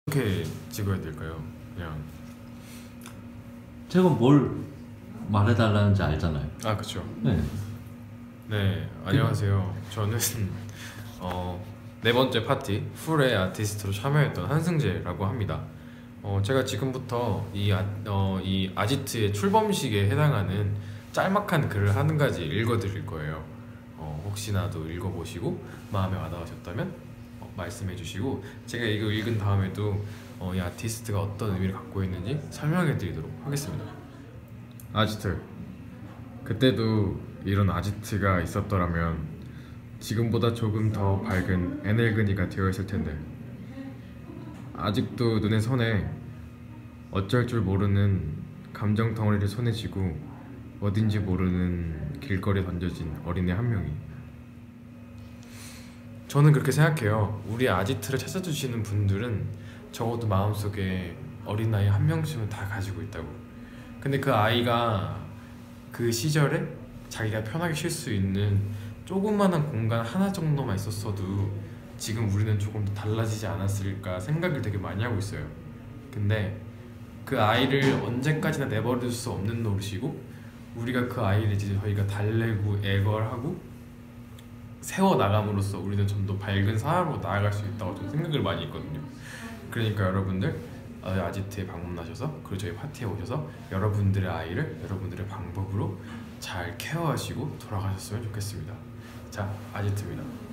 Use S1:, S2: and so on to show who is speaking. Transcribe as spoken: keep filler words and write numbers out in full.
S1: 어떻게 찍어야 될까요? 그냥
S2: 제가 뭘 말해달라는지 알잖아요.
S1: 아 그쵸.
S2: 네.
S1: 네 안녕하세요. 저는 어, 네 번째 파티 풀의 아티스트로 참여했던 한승재라고 합니다. 어, 제가 지금부터 이, 아, 어, 이 아지트의 출범식에 해당하는 짤막한 글을 한 가지 읽어드릴 거예요. 어, 혹시나도 읽어보시고 마음에 와닿으셨다면 어, 말씀해 주시고 제가 이거 읽은 다음에도 어, 이 아티스트가 어떤 의미를 갖고 있는지 설명해 드리도록 하겠습니다. 아지트, 그때도 이런 아지트가 있었더라면 지금보다 조금 더 밝은 에넬근이가 되어 있을 텐데, 아직도 눈에 선해 어쩔 줄 모르는 감정 덩어리를 손에 쥐고 어딘지 모르는 길거리에 던져진 어린애 한 명이. 저는 그렇게 생각해요. 우리 아지트를 찾아주시는 분들은 적어도 마음속에 어린아이 한 명씩은 다 가지고 있다고. 근데 그 아이가 그 시절에 자기가 편하게 쉴 수 있는 조그만한 공간 하나 정도만 있었어도 지금 우리는 조금 더 달라지지 않았을까 생각을 되게 많이 하고 있어요. 근데 그 아이를 언제까지나 내버릴 수 없는 노릇이고, 우리가 그 아이를 이제 저희가 달래고 애걸하고 세워나감으로써 우리는 좀 더 밝은 사람으로 나아갈 수 있다고 좀 생각을 많이 했거든요. 그러니까 여러분들 어, 아지트에 방문하셔서, 그리고 저희 파티에 오셔서 여러분들의 아이를 여러분들의 방법으로 잘 케어하시고 돌아가셨으면 좋겠습니다. 자, 아지트입니다.